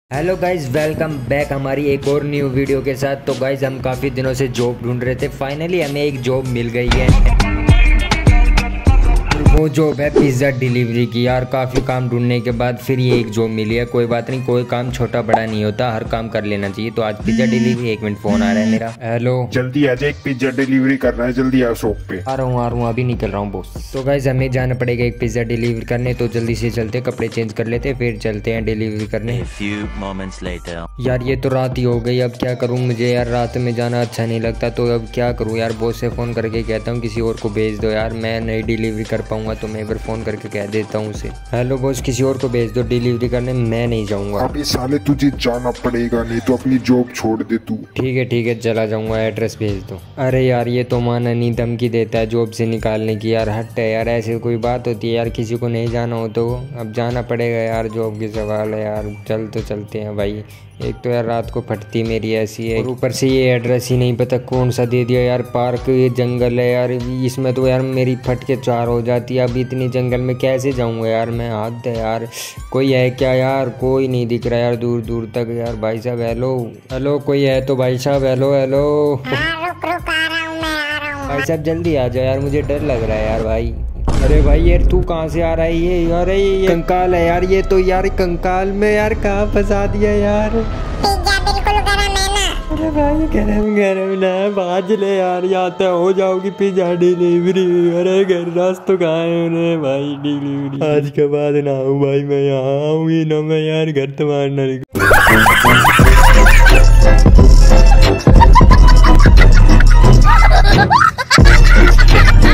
Hello guys, welcome back हमारी एक और न्यू वीडियो के साथ। तो गाइज हम काफ़ी दिनों से जॉब ढूंढ रहे थे, फाइनली हमें एक जॉब मिल गई है। वो जॉब है पिज़्ज़ा डिलीवरी की। यार काफ़ी काम ढूंढने के बाद फिर ये एक जॉब मिली है। कोई बात नहीं, कोई काम छोटा बड़ा नहीं होता, हर काम कर लेना चाहिए। तो आज पिज़्ज़ा डिलीवरी, एक मिनट फोन आ रहा है मेरा। हेलो, जल्दी आ जा, एक पिज्जा डिलीवरी करना है, जल्दी आ शॉप पे। आ रहा हूँ अभी निकल रहा हूँ बॉस। तो गाइज हमें जाना पड़ेगा एक पिज़्ज़ा डिलीवरी करने, तो जल्दी से चलते, कपड़े चेंज कर लेते, फिर चलते हैं डिलीवरी करने। यार ये तो रात ही हो गई, अब क्या करूँ? मुझे यार रात में जाना अच्छा नहीं लगता, तो अब क्या करूँ यार? बॉस से फ़ोन करके कहता हूँ किसी और को भेज दो यार, मैं नहीं डिलीवरी कर पाऊंगा। तो मैं एक बार फ़ोन करके कह देता हूँ उसे, हेलो बॉस किसी और को भेज दो डिलीवरी करने, मैं नहीं जाऊँगा। अभी साले तुझे जाना पड़ेगा, नहीं तो अपनी जॉब छोड़ दे तू। ठीक है चला जाऊँगा, एड्रेस भेज दो। अरे यार ये तो माना नहीं, धमकी देता है जॉब से निकालने की। यार हट है यार, ऐसी कोई बात होती है यार? किसी को नहीं जाना हो तो अब जाना पड़ेगा यार, जॉब की सवाल है यार। तो चलते हैं भाई। एक तो यार रात को फटती मेरी ऐसी है, और ऊपर से ये एड्रेस ही नहीं पता कौन सा दे दिया यार। पार्क, ये जंगल है यार, इसमें तो यार मेरी फट के चार हो जाती है। अब इतनी जंगल में कैसे जाऊंगा यार मैं? हद है यार। कोई है क्या यार? कोई नहीं दिख रहा यार दूर दूर तक यार। भाई साहब हेलो कोई है तो भाई साहब? हेलो रुक आ रहा हूँ, मैं आ रहा हूँ। भाई साहब जल्दी आ जाओ यार, मुझे डर लग रहा है यार भाई। अरे भाई यार तू कहाँ से आ रहा है? ये अरे ये कंकाल है यार, ये तो यार कंकाल में यार कहाँ फंसा दिया यार। पिज्जा बिल्कुल गरम है ना? अरे भाई गरम ना बाज ले यार, यहाँ तो हो जाओगी पिज्जा डिलीवरी। अरे घर रास तो कहाँ है उन्हें भाई डिलीवरी? आज के बाद ना आऊँ भाई, मैं यहाँ आऊँगी ना, मैं यार घर तुम्हारा ना